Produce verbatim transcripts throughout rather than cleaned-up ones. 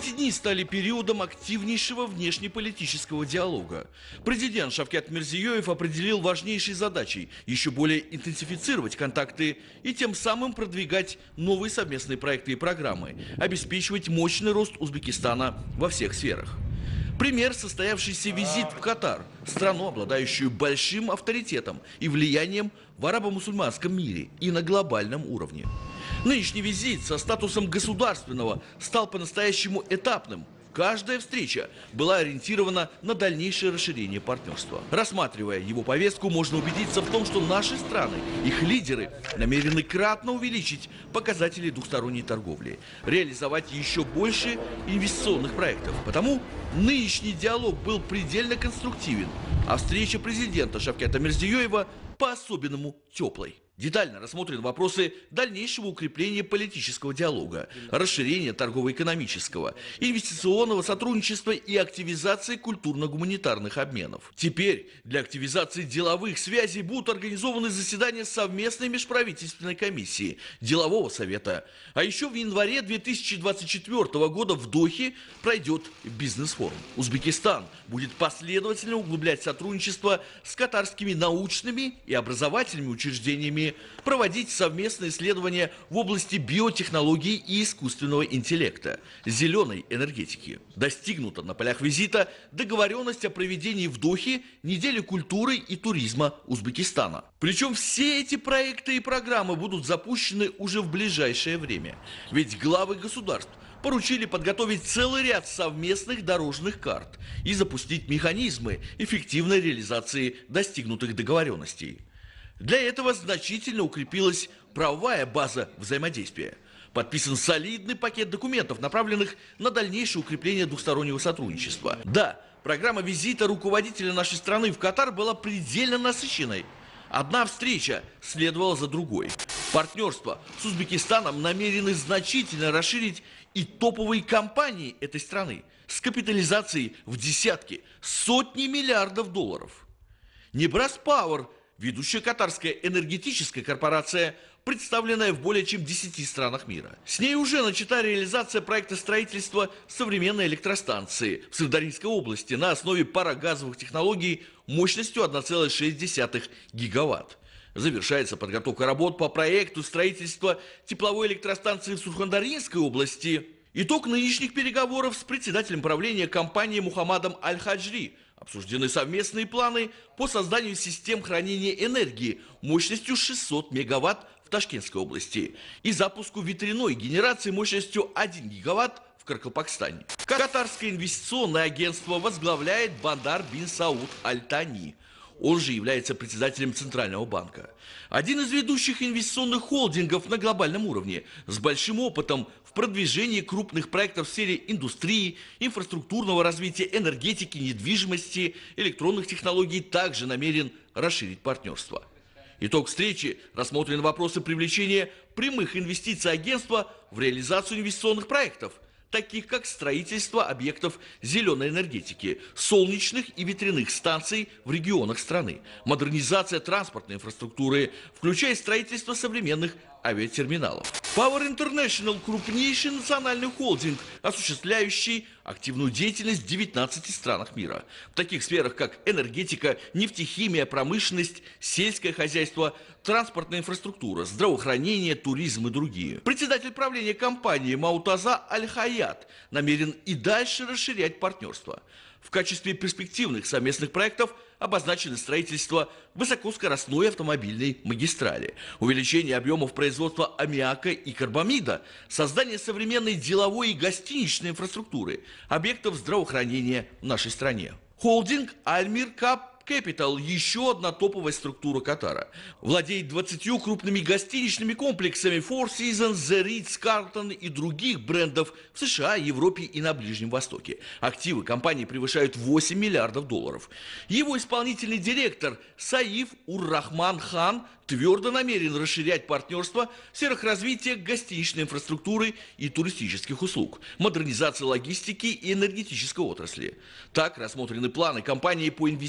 Эти дни стали периодом активнейшего внешнеполитического диалога. Президент Шавкат Мирзиёев определил важнейшей задачей еще более интенсифицировать контакты и тем самым продвигать новые совместные проекты и программы, обеспечивать мощный рост Узбекистана во всех сферах. Пример – состоявшийся визит в Катар, страну, обладающую большим авторитетом и влиянием в арабо-мусульманском мире и на глобальном уровне. Нынешний визит со статусом государственного стал по-настоящему этапным. Каждая встреча была ориентирована на дальнейшее расширение партнерства. Рассматривая его повестку, можно убедиться в том, что наши страны, их лидеры, намерены кратно увеличить показатели двухсторонней торговли, реализовать еще больше инвестиционных проектов. Потому нынешний диалог был предельно конструктивен, а встреча президента Шавката Мирзиёева по-особенному теплой. Детально рассмотрены вопросы дальнейшего укрепления политического диалога, расширения торгово-экономического, инвестиционного сотрудничества и активизации культурно-гуманитарных обменов. Теперь для активизации деловых связей будут организованы заседания совместной межправительственной комиссии, делового совета. А еще в январе две тысячи двадцать четвёртого года в Дохе пройдет бизнес-форум. Узбекистан будет последовательно углублять сотрудничество с катарскими научными и образовательными учреждениями, проводить совместные исследования в области биотехнологий и искусственного интеллекта, зеленой энергетики. Достигнута на полях визита договоренность о проведении в Дохе недели культуры и туризма Узбекистана. Причем все эти проекты и программы будут запущены уже в ближайшее время. Ведь главы государств поручили подготовить целый ряд совместных дорожных карт и запустить механизмы эффективной реализации достигнутых договоренностей. Для этого значительно укрепилась правовая база взаимодействия. Подписан солидный пакет документов, направленных на дальнейшее укрепление двустороннего сотрудничества. Да, программа визита руководителя нашей страны в Катар была предельно насыщенной. Одна встреча следовала за другой. Партнерство с Узбекистаном намерены значительно расширить и топовые компании этой страны с капитализацией в десятки, сотни миллиардов долларов. Небрас Пауэр – ведущая катарская энергетическая корпорация, представленная в более чем десяти странах мира. С ней уже начата реализация проекта строительства современной электростанции в Сырдарьинской области на основе парогазовых технологий мощностью одна целая шесть десятых гигаватт. Завершается подготовка работ по проекту строительства тепловой электростанции в Сурхандарьинской области. Итог нынешних переговоров с председателем правления компании Мухаммадом Аль-Хаджри. Обсуждены совместные планы по созданию систем хранения энергии мощностью шестьсот мегаватт в Ташкентской области и запуску ветряной генерации мощностью один гигаватт в Каракалпакстане. Катарское инвестиционное агентство возглавляет Бандар бин Сауд Аль-Тани. Он же является председателем Центрального банка. Один из ведущих инвестиционных холдингов на глобальном уровне, с большим опытом в продвижении крупных проектов в сфере индустрии, инфраструктурного развития, энергетики, недвижимости, электронных технологий, также намерен расширить партнерство. Итог встречи – рассмотрены вопросы привлечения прямых инвестиций агентства в реализацию инвестиционных проектов, таких как строительство объектов зеленой энергетики, солнечных и ветряных станций в регионах страны, модернизация транспортной инфраструктуры, включая строительство современных авиатерминалов. Power International – крупнейший национальный холдинг, осуществляющий активную деятельность в девятнадцати странах мира. В таких сферах, как энергетика, нефтехимия, промышленность, сельское хозяйство, транспортная инфраструктура, здравоохранение, туризм и другие. Председатель правления компании Маутаза Аль-Хаят намерен и дальше расширять партнерство. В качестве перспективных совместных проектов обозначено строительство высокоскоростной автомобильной магистрали, увеличение объемов производства аммиака и карбамида, создание современной деловой и гостиничной инфраструктуры, объектов здравоохранения в нашей стране. Холдинг Альмир Кап Capital – еще одна топовая структура Катара. Владеет двадцатью крупными гостиничными комплексами Four Seasons, The Ritz, Carlton и других брендов в США, Европе и на Ближнем Востоке. Активы компании превышают восемь миллиардов долларов. Его исполнительный директор Саиф Ур-Рахман Хан твердо намерен расширять партнерство в сферах развития гостиничной инфраструктуры и туристических услуг, модернизации логистики и энергетической отрасли. Так рассмотрены планы компании по инвестированию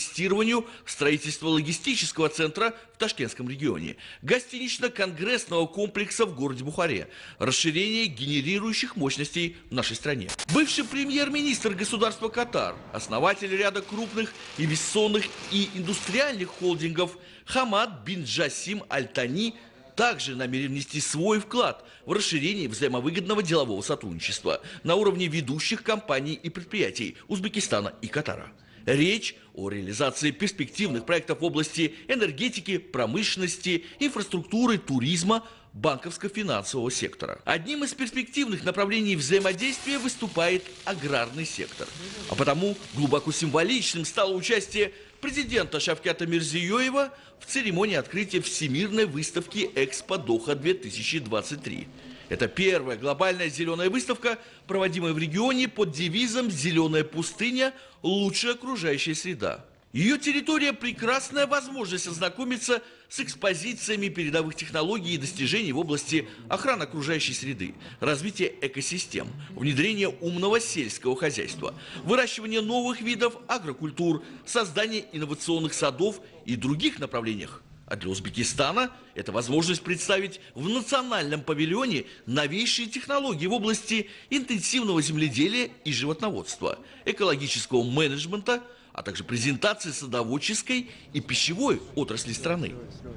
инвестированию в строительство логистического центра в Ташкентском регионе, гостинично-конгрессного комплекса в городе Бухаре, расширение генерирующих мощностей в нашей стране. Бывший премьер-министр государства Катар, основатель ряда крупных инвестиционных и индустриальных холдингов Хамад бин Джасим Аль-Тани также намерен внести свой вклад в расширение взаимовыгодного делового сотрудничества на уровне ведущих компаний и предприятий Узбекистана и Катара. Речь о реализации перспективных проектов в области энергетики, промышленности, инфраструктуры, туризма, банковско-финансового сектора. Одним из перспективных направлений взаимодействия выступает аграрный сектор. А потому глубоко символичным стало участие президента Шавкята Мирзиёева в церемонии открытия Всемирной выставки «Экспо-Доха-две тысячи двадцать три». Это первая глобальная зеленая выставка, проводимая в регионе под девизом «Зеленая пустыня. Лучшая окружающая среда». Ее территория – прекрасная возможность ознакомиться с экспозициями передовых технологий и достижений в области охраны окружающей среды, развития экосистем, внедрения умного сельского хозяйства, выращивания новых видов агрокультур, создания инновационных садов и других направлениях. А для Узбекистана это возможность представить в национальном павильоне новейшие технологии в области интенсивного земледелия и животноводства, экологического менеджмента, а также презентации садоводческой и пищевой отрасли страны.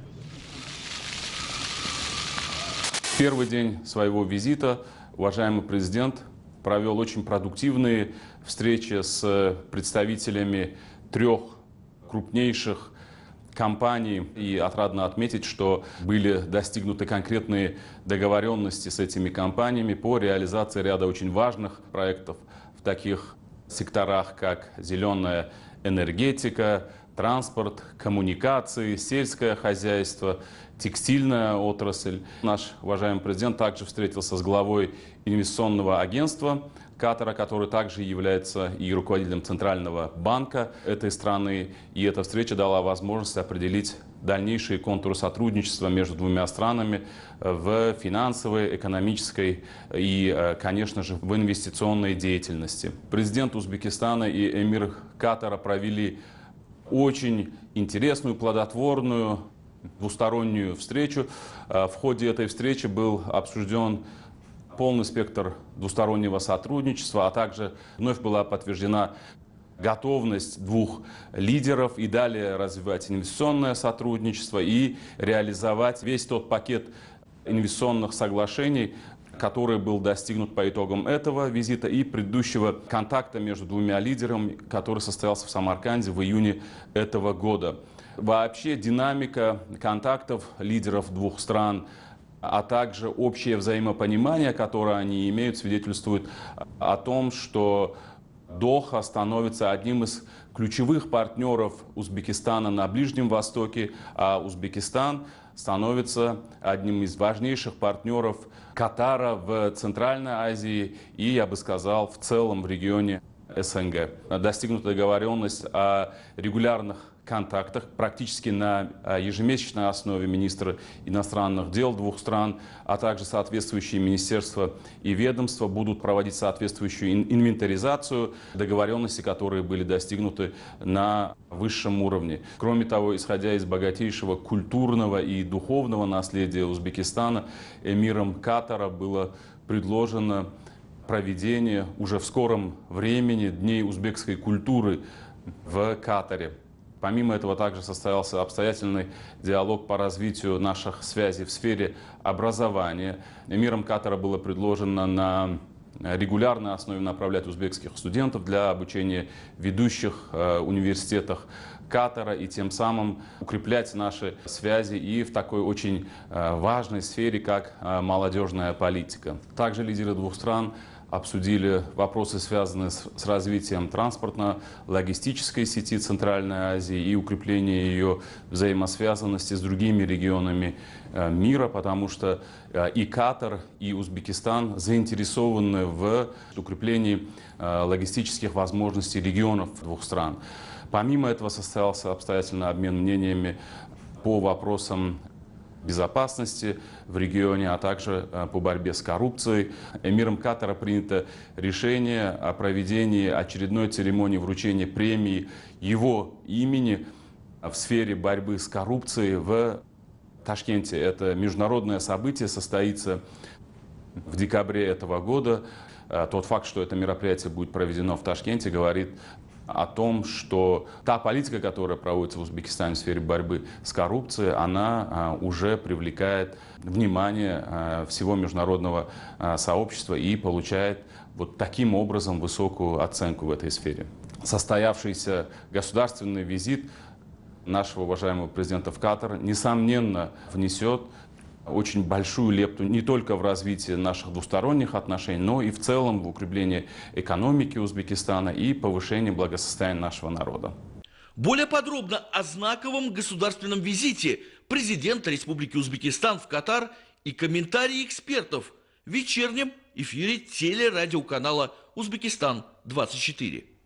В первый день своего визита уважаемый президент провел очень продуктивные встречи с представителями трех крупнейших компаний. И отрадно отметить, что были достигнуты конкретные договоренности с этими компаниями по реализации ряда очень важных проектов в таких секторах, как зеленая энергетика, транспорт, коммуникации, сельское хозяйство, текстильная отрасль. Наш уважаемый президент также встретился с главой инвестиционного агентства Катара, который также является и руководителем Центрального банка этой страны. И эта встреча дала возможность определить дальнейшие контуры сотрудничества между двумя странами в финансовой, экономической и, конечно же, в инвестиционной деятельности. Президент Узбекистана и эмир Катара провели очень интересную, плодотворную двустороннюю встречу. В ходе этой встречи был обсужден полный спектр двустороннего сотрудничества, а также вновь была подтверждена готовность двух лидеров и далее развивать инвестиционное сотрудничество и реализовать весь тот пакет инвестиционных соглашений, который был достигнут по итогам этого визита и предыдущего контакта между двумя лидерами, который состоялся в Самарканде в июне этого года. Вообще динамика контактов лидеров двух стран, а также общее взаимопонимание, которое они имеют, свидетельствует о том, что Доха становится одним из ключевых партнеров Узбекистана на Ближнем Востоке, а Узбекистан становится одним из важнейших партнеров Катара в Центральной Азии и, я бы сказал, в целом в регионе СНГ. Достигнута договоренность о регулярных контактах практически на ежемесячной основе министра иностранных дел двух стран, а также соответствующие министерства и ведомства будут проводить соответствующую инвентаризацию договоренностей, которые были достигнуты на высшем уровне. Кроме того, исходя из богатейшего культурного и духовного наследия Узбекистана, эмиром Катара было предложено проведение уже в скором времени Дней узбекской культуры в Катаре. Помимо этого также состоялся обстоятельный диалог по развитию наших связей в сфере образования. Эмиром Катара было предложено на регулярной основе направлять узбекских студентов для обучения в ведущих э, университетах Катара и тем самым укреплять наши связи и в такой очень э, важной сфере, как э, молодежная политика. Также лидеры двух стран обсудили вопросы, связанные с, с развитием транспортно-логистической сети Центральной Азии и укрепление ее взаимосвязанности с другими регионами э, мира, потому что э, и Катар, и Узбекистан заинтересованы в укреплении э, логистических возможностей регионов двух стран. Помимо этого состоялся обстоятельный обмен мнениями по вопросам безопасности в регионе, а также по борьбе с коррупцией. Эмиром Катара принято решение о проведении очередной церемонии вручения премии его имени в сфере борьбы с коррупцией в Ташкенте. Это международное событие, состоится в декабре этого года. Тот факт, что это мероприятие будет проведено в Ташкенте, говорит о том, что та политика, которая проводится в Узбекистане в сфере борьбы с коррупцией, она уже привлекает внимание всего международного сообщества и получает вот таким образом высокую оценку в этой сфере. Состоявшийся государственный визит нашего уважаемого президента в Катар, несомненно, внесет очень большую лепту не только в развитие наших двусторонних отношений, но и в целом в укрепление экономики Узбекистана и повышение благосостояния нашего народа. Более подробно о знаковом государственном визите президента Республики Узбекистан в Катар и комментарии экспертов в вечернем эфире телерадиоканала «Узбекистан двадцать четыре».